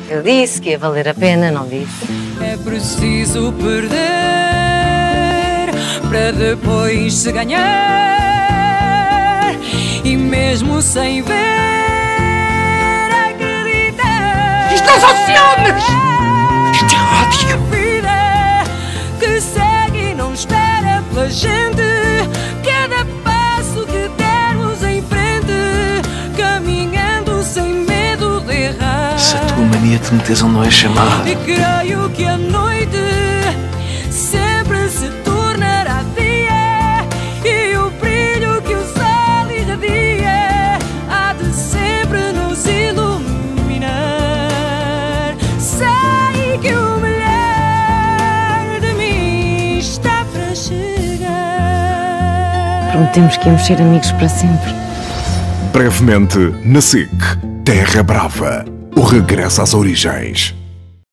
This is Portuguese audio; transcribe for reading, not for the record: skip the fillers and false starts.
Eu disse que ia valer a pena, não disse? É preciso perder para depois se ganhar, e mesmo sem ver, acreditar. Isto não são ciúmes! Isto é ódio! A vida que segue e não espera pela gente. Cada passo que dermos em frente, caminhando sem medo de errar. Se a tua mania de meteres onde não é chamado. E creio que a noite sempre se tornará dia, e o brilho que o sol irradia há de sempre nos iluminar. Sei que o melhor de mim está para chegar. Prometemos que íamos ser amigos para sempre. Brevemente na SIC, Terra Brava, o regresso às origens.